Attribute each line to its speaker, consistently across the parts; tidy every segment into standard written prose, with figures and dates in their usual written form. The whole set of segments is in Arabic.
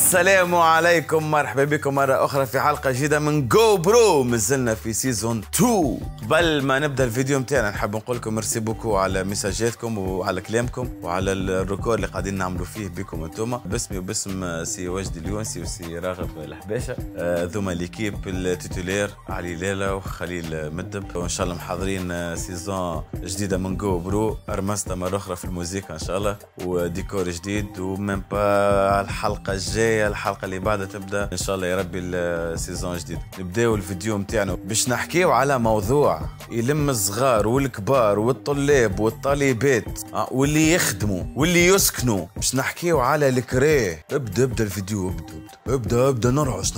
Speaker 1: السلام عليكم، مرحبا بكم مرة أخرى في حلقة جديدة من جو برو. مازلنا في سيزون 2. قبل ما نبدأ الفيديو متاعنا نحب نقول لكم ميرسي بوكو على مساجاتكم وعلى كلامكم وعلى الريكورد اللي قاعدين نعملوا فيه بكم انتوما، باسمي وباسم سي وجدي اليونسي وسي راغب الحباشة، ذوما ليكيب التيتولير علي ليلى وخليل مدب، وإن شاء الله محضرين سيزون جديدة من جو برو، أرمسنا مرة أخرى في الموسيقى إن شاء الله وديكور جديد، ومن با الحلقة الجاية الحلقة اللي بعدها تبدأ إن شاء الله يا ربي السيزون جديد. نبداو الفيديو متاعنا باش نحكيو على موضوع يلم الصغار والكبار والطلاب والطالبات واللي يخدموا واللي يسكنوا. باش نحكيو على الكريه. ابدا الفيديو، ابدا نرعش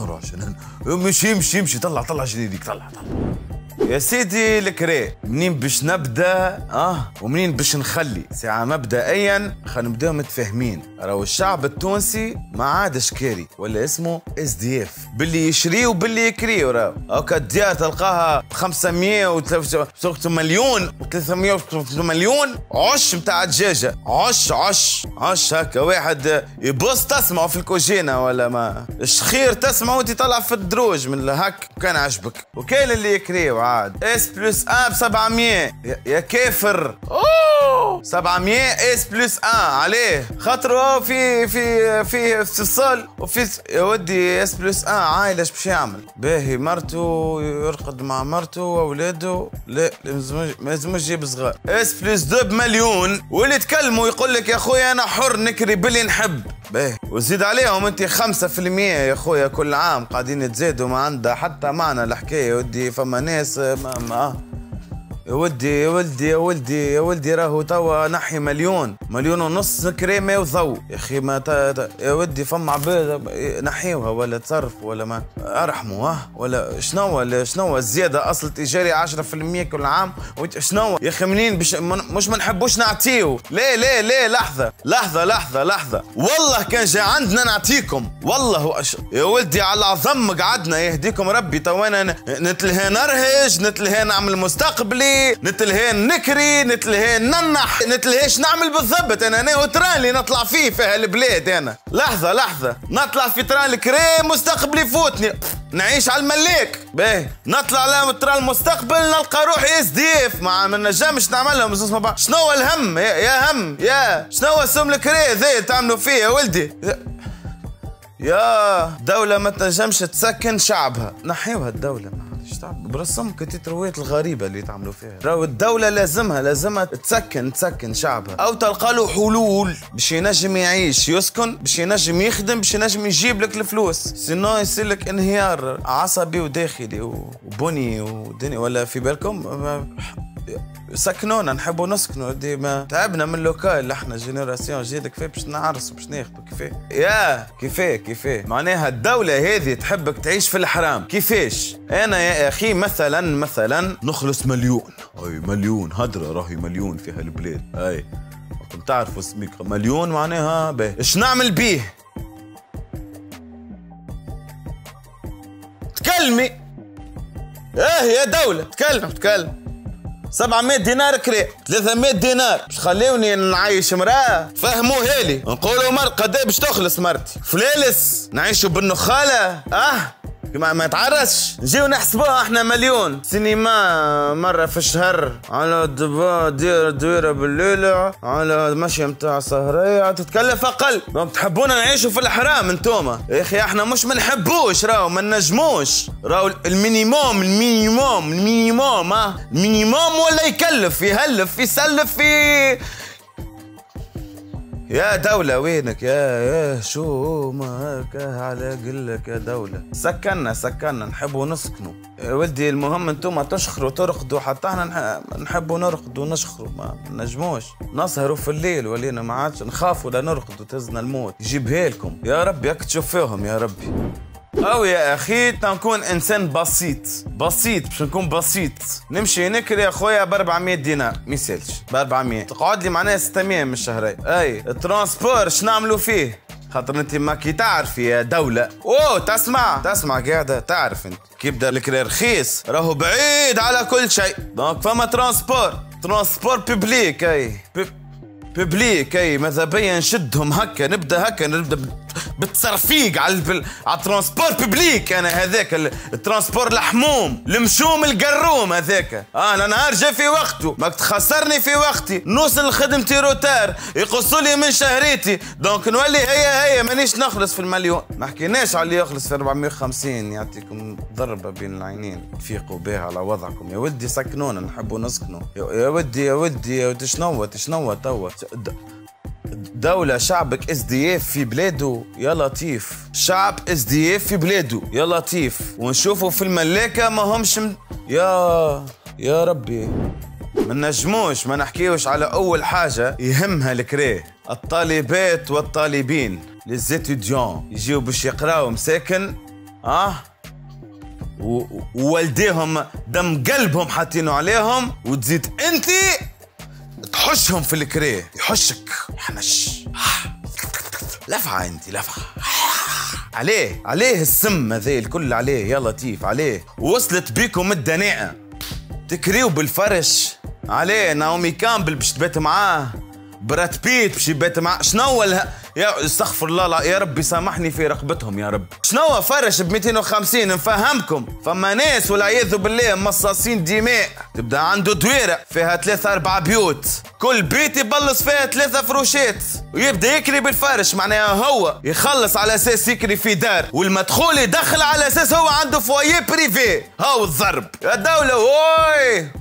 Speaker 1: يمشي طلع جديدك طلع يا سيدي. الكريه منين باش نبدا ومنين باش نخلي ساعة مبدئيا. خلينا نبداو متفاهمين، راهو الشعب التونسي ما عادش كاري ولا اسمه SDF باللي يشري وباللي يكري. راهو هاكا الديار تلقاها 500 و300 مليون و300 مليون عش متاع دجاجه، عش هكا واحد يبص تسمعه في الكوجينه ولا ما الشخير تسمعه وانت طالع في الدروج من هك كان عجبك. وكاين اللي يكريو عاد S+1 ب 700 يا كافر. 700 S+1 عليه خاطره في اتصال وفي يا ودي S+1 عائله اش باش يعمل؟ باهي مرته يرقد مع مرته واولاده، لا ما لازمش يجيب صغار. S+2 بمليون، واللي تكلموا يقول لك يا خويا انا حر نكري باللي نحب. باهي وزيد عليهم انت 5% يا خويا كل عام قاعدين تزيدوا، ما عندها حتى معنى الحكايه. يا ودي فما ناس يا ولدي راهو توا نحي مليون ونص كريمه وضوء يا اخي. ما يا ولدي فما عباد نحيوها ولا تصرف ولا ما ارحموا ولا شنو الزياده اصل تجاري 10% كل عام. شنو يا اخي منين مش ما نحبوش نعطيو؟ ليه لحظه والله كان جا عندنا نعطيكم والله. يا ولدي على عظم قعدنا يهديكم ربي. توانا نتلهي نرهج، نتلهي نعمل مستقبلي، نتلهي نكري، نتلهي ننح، نتلهيش نعمل بالضبط. انا تران اللي نطلع فيه في هالبلاد. انا لحظه نطلع في تران الكريم مستقبلي يفوتني نعيش على الملاك. باهي نطلع على تران المستقبل نلقى روحي SDF ما نجمش نعملهم. شنو الهم يا هم يا شنو اسم الكريه ذي تعملوا فيه يا ولدي؟ يا دولة ما تنجمش تسكن شعبها، نحيوها الدولة برسمك التترويات الغريبة اللي تعملوا فيها. راهو الدولة لازمها تسكن شعبها، أو تلقى له حلول باش ينجم يعيش يسكن، باش ينجم يخدم، باش ينجم يجيب لك الفلوس. سينو يصير لك انهيار عصبي وداخلي وبني ودنيا. ولا في بالكم سكنونا نحبوا نسكنوا ديما. تعبنا من اللوكال احنا جينيراسيون جديده. كيفاه باش نعرسوا باش ناخذوا؟ كيفاه معناها الدوله هذه تحبك تعيش في الحرام. كيفاش انا يا اخي مثلا نخلص مليون هدره راهي مليون في هالبلاد. اي راكم تعرفوا اسمك مليون معناها باهي اش نعمل بيه؟ تكلمي يا دوله تكلم 700 دينار كري، 300 دينار باش خليوني نعيش مراه؟ فهموها لي. نقولوا قد ايه باش تخلص مرتي؟ فلالس نعيشوا بالنخاله ما يتعرسش. نجيو نحسبوها احنا مليون. سينما مرة في الشهر، على دويرة بالليلة، على مشي متاع سهرية تتكلف أقل. دونك تحبونا نعيشوا في الحرام انتوما؟ يا أخي احنا مش ما نحبوش، راهو ما نجموش. راهو المينيموم ولا يكلف يهلف يسلف في. يا دولة وينك يا شو ما هكا على قلك يا دولة. سكنا نحبوا نسكنوا يا ولدي. المهم انتم تشخروا ترقدوا، حتى احنا نحبوا نرقدوا ونشخروا ما نجموش. نسهروا في الليل ولينا ما عادش نخافوا لا نرقدوا تهزنا الموت. يجيبها لكم يا ربي ياك تشوفوهم يا ربي. أو يا أخي تنكون إنسان بسيط باش نكون بسيط. نمشي نكري يا خويا ب 400 دينار، ما يسالش ب 400 تقعد لي معناها 600 من الشهرين. أي الترانسبور شنعملوا فيه؟ خاطر انت ما كي تعرفي يا دولة. تسمع قاعدة تعرف انت كي يبدا الكري رخيص راهو بعيد على كل شيء. دونك فما ترانسبور بيبليك. بيبليك ماذا بيا نشدهم هكا نبدا بالتصرفيق على الترانسبور ببليك. انا هذاك الترانسبور الحموم المشوم القروم هذاك. انا نهار جا في وقته، ماك تخسرني في وقتي، نوصل لخدمتي روتار، يقصوا لي من شهريتي، دونك نولي هي مانيش نخلص في المليون. ما حكيناش على اللي يخلص في 450. يعطيكم ضربه بين العينين، فيقوا بها على وضعكم يا ولدي، سكنونا نحبوا نسكنوا يا ودي تشنو توا دولة شعبك اس دي اف في بلاده يا لطيف، شعب اس دي اف في بلاده يا لطيف، ونشوفوا في الملاكة ما همش يا ربي. ما نجموش ما نحكيوش على أول حاجة يهمها الكريه، الطالبات والطالبين ليزيتيديون يجيو باش يقراو مساكن ووالديهم دم قلبهم حاطينه عليهم، وتزيد انتي تحشهم في الكريه، يحشك يحنش لفعة انتي لفعة عليه السم هذا الكل عليه يا لطيف عليه. وصلت بيكم الدناءة تكريو بالفرش عليه. ناومي كامبل باش تبات معاه، براد بيت باش يبات معاه. شنو يا استغفر الله يا ربي سامحني في رقبتهم يا رب. شنو فرش ب 250 نفهمكم. فما ناس والعياذ بالله مصاصين دماء تبدا عنده دويره فيها 3-4 بيوت، كل بيت يبلص فيها 3 فروشات ويبدا يكري بالفرش. معناها هو يخلص على اساس يكري في دار، والمدخول يدخل على اساس هو عنده فوايي بريفي. هاو الضرب يا دولة. وي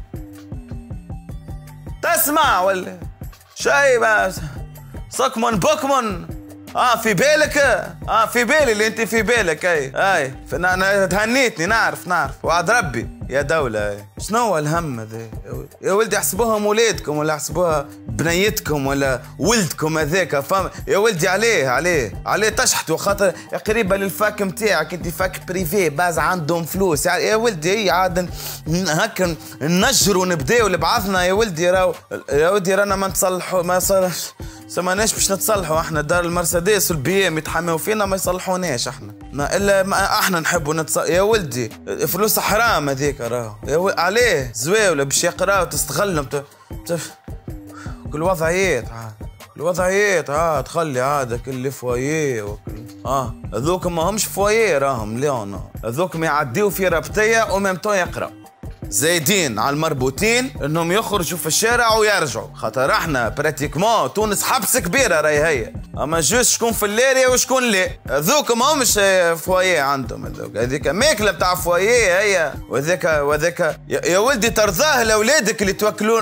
Speaker 1: تسمع ولا شاي بس صكمن بوكمن في بالك. في بالي اللي انت في بالك. اي انا تهنيتني. نعرف وعد ربي يا دولة. شنو الهم هذا يا ولدي؟ احسبوها مولادكم ولا احسبوها بنيتكم ولا ولدكم هذاك، فهم يا ولدي؟ عليه تشحتوا خاطر قريبه للفاك نتاعك انت، فاك بريفي باز عندهم فلوس يعني. يا ولدي هي عاد هكا ننجروا نبداو لبعضنا يا ولدي. يا ولدي رانا ما نتصلحوا، ما صالحش سمعناش باش نتصلحوا. احنا دار المرسيدس والبي ام يتحموا فينا ما يصلحوناش احنا، ما الا ما احنا نحبوا نتصلح يا ولدي. فلوس حرام هذيك راهو عليه زواوله باش يقراو تستغلهم كل وضعيات تخلي هذاك اللي فواييه وكل هذوك ما همش فواييه راهم ليون، هذوك يعديو في ربطيه وميمتو يقراو زايدين على المربوطين انهم يخرجوا في الشارع ويرجعوا. خاطر احنا براتيكمون تونس حبس كبيره راهي هي، اما جوست شكون في اللارية وشكون لا. هذوك ما همش فواييه عندهم، هذيك ماكله بتاع فواييه هي. وذاك يا ولدي ترضاه لاولادك اللي توكلون.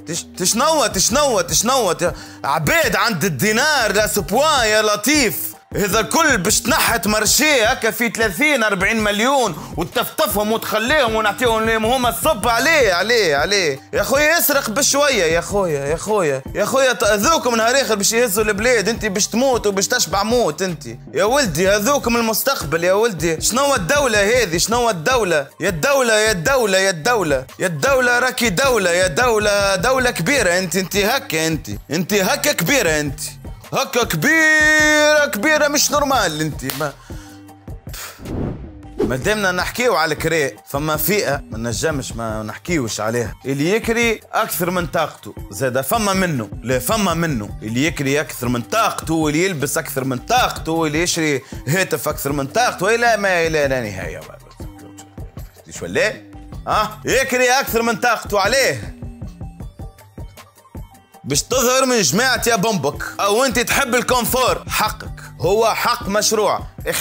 Speaker 1: تشنوت عباد عند الدينار لا سبوان يا لطيف. هذا الكل باش تنحت مرشيه هكا في 30-40 مليون وتفتفهم وتخليهم ونعطيهم لهم هما الصب عليه يا خويا يسرق بشويه يا خويا هذوكم نهار اخر باش يهزوا البلاد، انت باش تموت وباش تشبع موت انت يا ولدي. هذوكم المستقبل يا ولدي. شنو الدوله هذه؟ شنو الدوله؟ يا الدوله راكي دوله يا دوله كبيره انت هكا انت هكا كبيره انت هكا كبيرة مش نورمال انت. ما دامنا نحكيو على الكراء، فما فئة ما نجمش ما نحكيوش عليها، اللي يكري أكثر من طاقته. زاد فما منه اللي يكري أكثر من طاقته، واللي يلبس أكثر من طاقته، واللي يشري هاتف أكثر من طاقته إلى ما إلى لا نهاية. شو ولا يكري أكثر من طاقته عليه باش تظهر من جماعة يا بومبك، او انت تحب الكونفور. حقك، هو حق مشروع،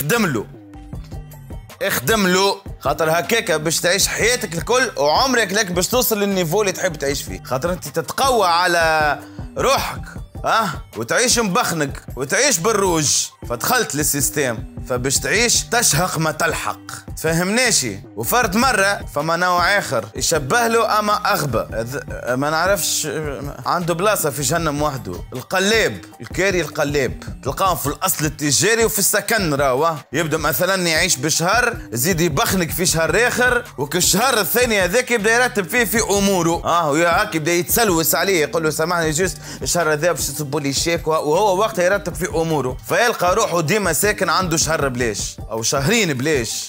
Speaker 1: اخدم له خاطر هكاكا باش تعيش حياتك الكل وعمرك لك باش توصل للنيفو اللي تحب تعيش فيه. خاطر انت تتقوى على روحك وتعيش مبخنق وتعيش بالروج، فدخلت للسيستم فباش تعيش تشهق ما تلحق. تفهمناشي؟ وفرد مرة فما نوع آخر يشبه له أما أغبى، ما نعرفش عنده بلاصة في جهنم وحده. الكاري القلاب تلقاهم في الأصل التجاري وفي السكن راهو. يبدأ مثلا يعيش بشهر يزيد يبخنق في شهر آخر، وكالشهر الثاني هذاك يبدأ يرتب فيه في أموره. ويا هاك يبدأ يتسلوس عليه يقول له سامحني جوست الشهر هذا باش يصبوا لي الشيك، وهو وقتها يرتب في أموره، فيلقى روحه ديما ساكن عنده شهر بلاش أو شهرين بلاش.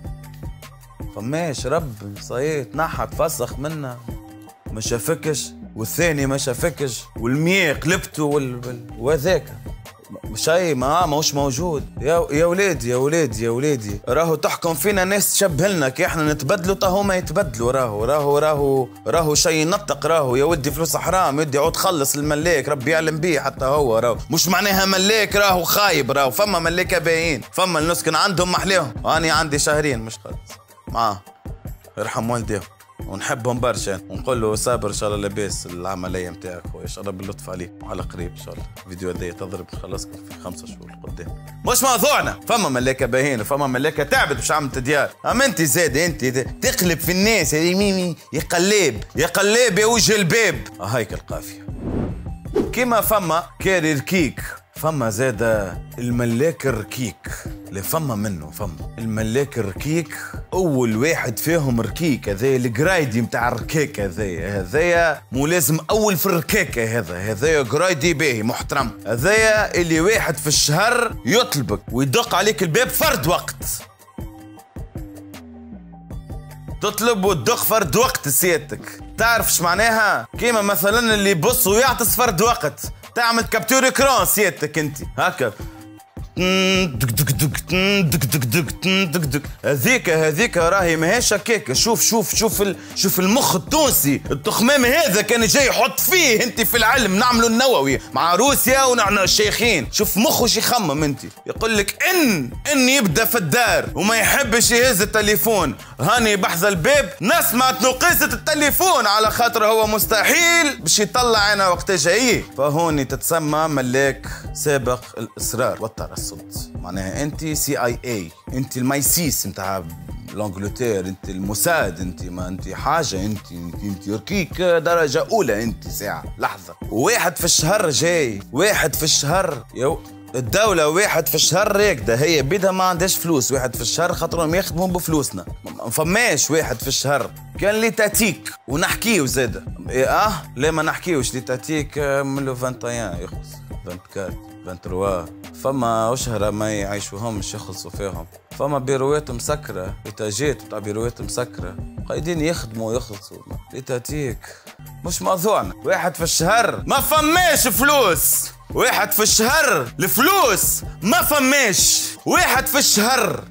Speaker 1: فماش رب صيت نحت فسخ منا ما شافكش والثاني ما شافكش والمية قلبته وذاك شيء ماهوش موجود. يا ولادي يا ولادي يا ولادي، راهو تحكم فينا ناس تشبه لنا كي احنا نتبدلوا تا هما يتبدلوا. راهو شيء ينطق. راهو يا ودي فلوس حرام، يدي عود خلص الملاك ربي يعلم بيه. حتى هو راهو مش معناها ملاك راهو خايب. راهو فما ملاكه باين، فما النسكن عندهم محليهم، واني عندي شهرين مش خالص معاه يرحم والديهم ونحبهم برشا، ونقول له صابر ان شاء الله لاباس العمليه نتاعك خويا، ان شاء الله باللطف عليك وعلى قريب ان شاء الله. الفيديو هذايا تضرب نخلصكم في 5 شهور قدام. مش موضوعنا. فما ملاكه باهين وفما ملاكه تعبت باش عملت ديار. اما انت زاد انت تقلب في الناس يا قلاب يا وجه الباب. هيك القافيه. كيما فما كاري ركيك، فما زاد الملاك الركيك اللي فما منه. فما الملاك الركيك، اول واحد فيهم ركيك هذايا الجرايدي متاع الركاك. هذايا مو لازم اول في الركاكه. هذايا جرايدي باهي محترم. هذايا اللي واحد في الشهر يطلبك ويدق عليك الباب فرد وقت. تطلب وتدق فرد وقت سيادتك. تعرفش معناها؟ كيما مثلا اللي يبص ويعطس فرد وقت. تعمل كابتور اكران سيادتك انت هكا. هذيك راهي ماهيش هكاك. شوف المخ التونسي التخمام هذا كان جاي يحط فيه انت في العلم. نعملوا النووي مع روسيا ونحن الشيخين. شوف مخه شي يخمم انت. يقول لك ان يبدا في الدار وما يحبش يهز التليفون. هاني بحذا الباب نسمع نقيسة التليفون على خاطر هو مستحيل باش يطلع انا وقت جاي. فهوني تتسمى ملاك سابق الاصرار والترصد. معناها انت CIA، انت المايسيس نتاع لانجلتير، انت الموساد، انت ما انت حاجه، انت ركيك درجه اولى. انت ساعه لحظه واحد في الشهر جاي، واحد في الشهر. الدولة واحد في الشهر راكدة، هي بيدها ما عندهاش فلوس. واحد في الشهر خاطرهم يخدموا بفلوسنا. ما فماش واحد في الشهر. كان لي تاتيك ونحكيو زاده. لا ما نحكيوش. لي تاتيك من لو 21 يخلص 24 23. فما أشهرة ما يعيشوهمش يخلصوا فيهم. فما بيروات مسكرة، إتاجات بتاع بيروات مسكرة قايدين يخدموا ويخلصوا. لي تاتيك مش موضوعنا. واحد في الشهر ما فماش فلوس. واحد في الشهر الفلوس ما فماش. واحد في الشهر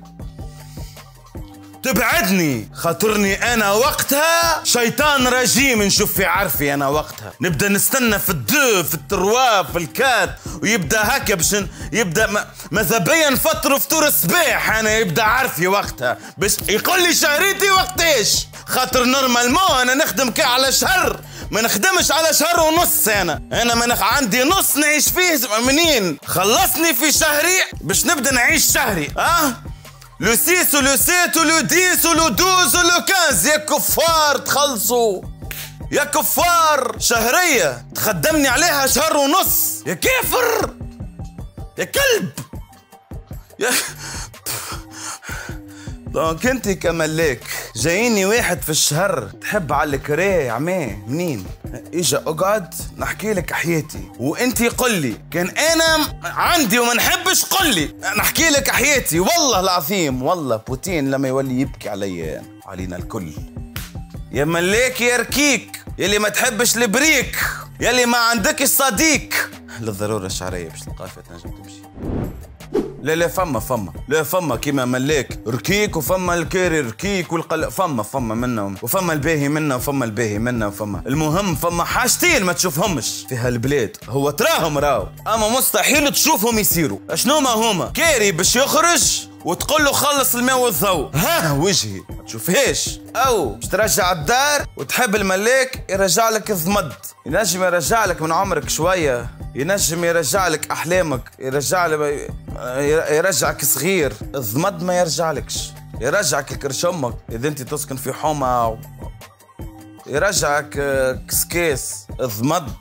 Speaker 1: تبعدني خاطرني انا وقتها شيطان رجيم نشوف في عرفي. انا وقتها نبدا نستنى في الدو في التروا في الكات، ويبدا هكا باش يبدا ماذا بيا نفطروا فطور الصباح. انا يبدا عرفي وقتها باش يقول لي شهريتي وقتاش. خاطر نورمالمون انا نخدم كاع على شهر، ما نخدمش على شهر ونص. انا ما عندي نص نعيش فيه. منين خلصني في شهري باش نبدا نعيش شهري. لو 6 ولو 7 ولو 10 ولو 12 ولو 15. يا كفار تخلصوا، يا كفار. شهرية تخدمني عليها شهر ونص. يا كافر يا كلب يا دونك انت كملاك جاييني واحد في الشهر تحب على الكرا يا عماه. منين اجا اقعد نحكي لك حياتي وانت قل لي. كان انا عندي وما نحبش قل لي نحكي لك حياتي. والله العظيم والله بوتين لما يولي يبكي عليا علينا الكل. يا ملاك يا ركيك يلي ما تحبش البريك، يلي ما عندك صديق. للضروره الشعريه باش القافيه تنجم تمشي. لا فما كيما ملاك ركيك، وفما الكاري ركيك فما منهم، وفما الباهي منه وفما الباهي منه، وفما المهم فما حاجتين ما تشوفهمش في هالبلاد. هو تراهم راو اما مستحيل تشوفهم يصيروا. اشنو ما هما؟ كاري باش يخرج وتقول له خلص الماء والضوء، ها وجهي ما تشوفهاش. او باش ترجع الدار وتحب الملاك يرجع لك الضمد. ينجم يرجع لك من عمرك شويه، ينجم يرجع لك احلامك، يرجعك صغير. الضمد ما يرجعلكش، يرجعك لكرش امك اذا انت تسكن في حومه، يرجعك كسكاس. الضمد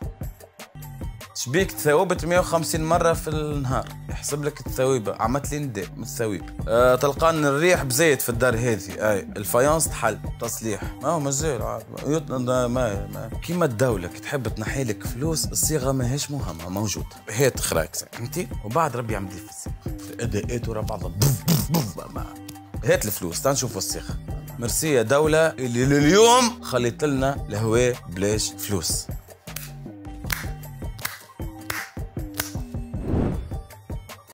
Speaker 1: شبيك تثاوبت 150 مرة في النهار، يحسب لك الثويبة. عملت لي نداء من الثويب. تلقان الريح بزايد في الدار هذه. الفايونس تحل تصليح. ما هو مازال ما كيما الدولة كي تحب تنحي لك فلوس الصيغة ماهيش مهمة موجودة. هات خراك فهمتي؟ وبعد ربي يعمل لي في الصيغة. الاداءات ورا بعضها. هات الفلوس تعال نشوفوا الصيغة. ميرسي يا دولة اللي لليوم خليت لنا الهواء بلاش فلوس.